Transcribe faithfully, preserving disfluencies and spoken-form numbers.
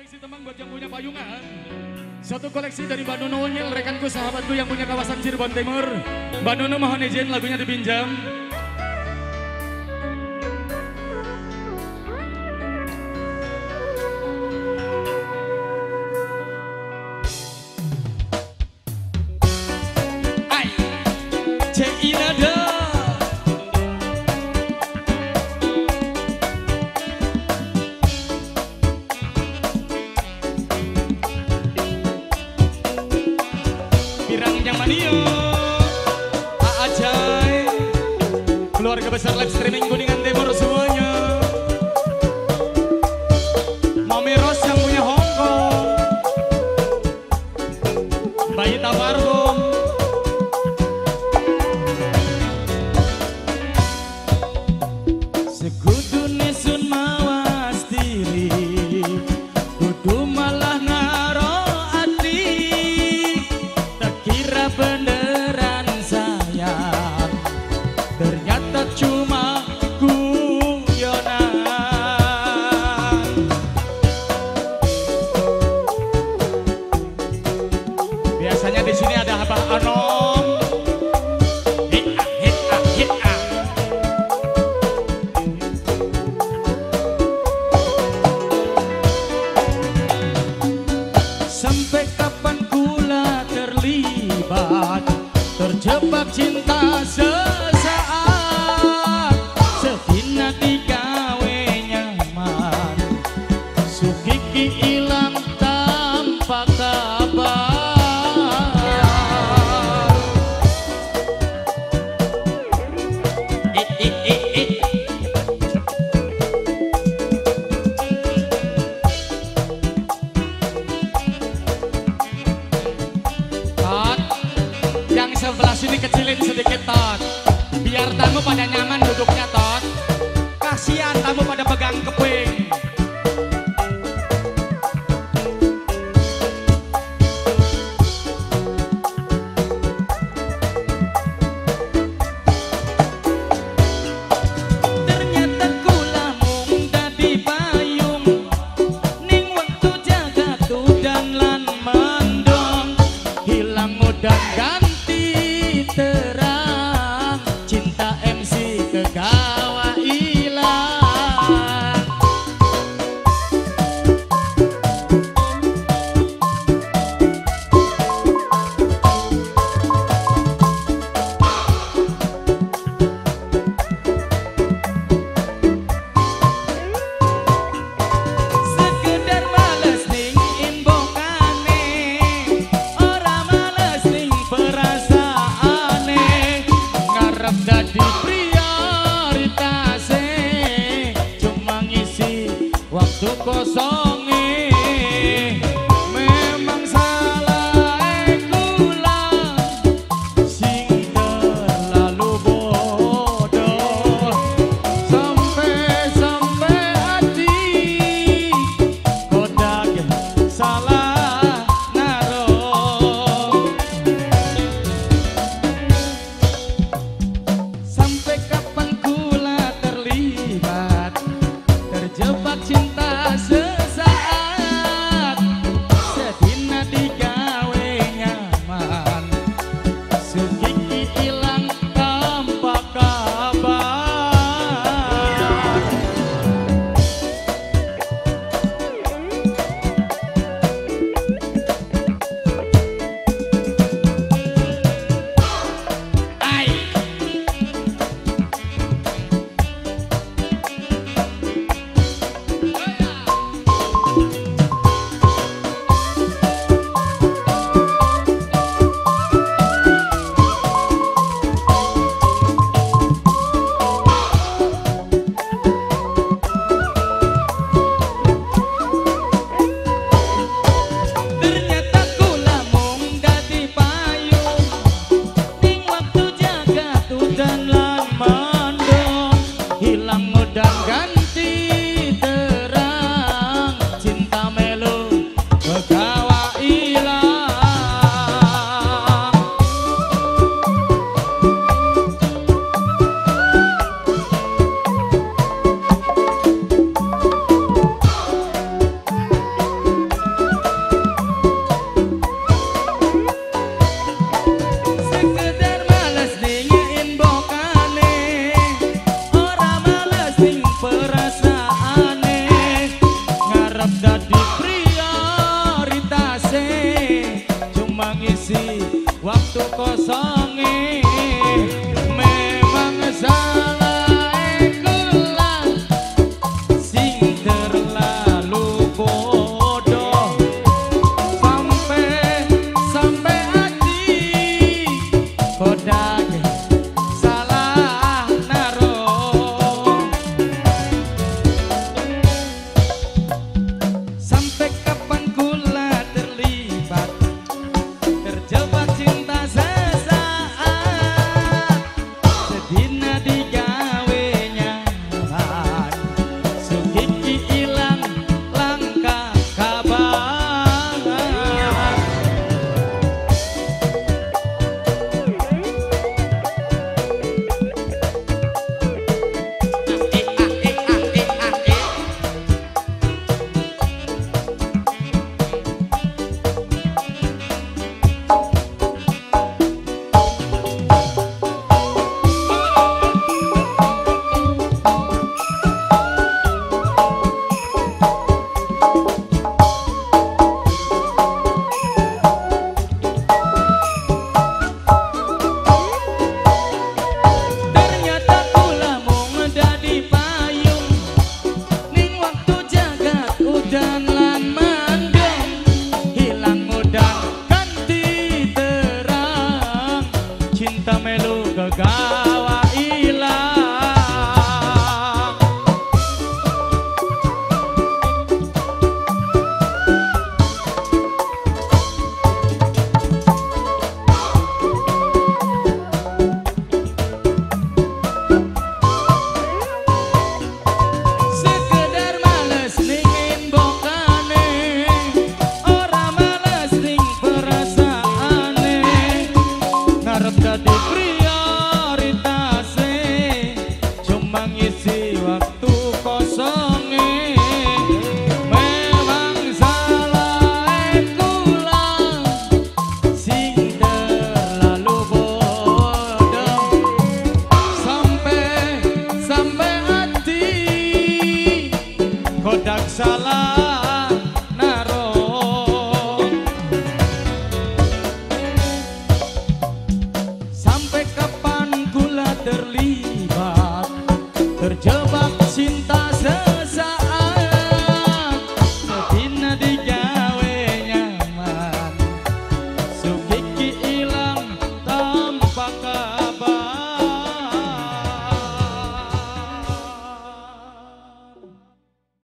koleksi tembang buat yang punya payungan. Satu koleksi dari Mbak Nuno Nyil, rekanku sahabatku yang punya kawasan Cirebon Timur. Mbak Nuno mohon izin lagunya dipinjam. Ay, Cinada. Keluarga besar live streaming Kuningan Timur semuanya. Mami Ros yang punya Hongkong, Bayi Taparkum, sekudune sun mawas diri, kudu malah ngaro ati, tak kira beneran sayang, ternyata cuma guyonan. Biasanya di sini ada Abah Anom. Hit ah, hit ah, hit ah. Sampai kapan kula terlibat, terjebak cinta sesaat, sedina digawe nyaman, sukiki ilang tanpa kabar. Eh, eh, eh, eh. Tot, yang sebelah sini kecilin sedikit Tot, biar tamu pada nyaman duduknya Tot. Kasihan tamu pada pegang keping. Ternyata kula mung dadi payung, ning wektu jagatu dan lan mendong, hilang udan ganti terang, cinta M C kegawa ilang. Sekedar males ning imbokane, ora males ning perasaane, ngarep dadi prioritase, cuma ngisi waktu kosonge. Memang salah kula sing terlalu bodoh, sampai-sampai hati kodak salah naruh. Sampai kapan kula terlibat, terjebak cinta sesaat, kosong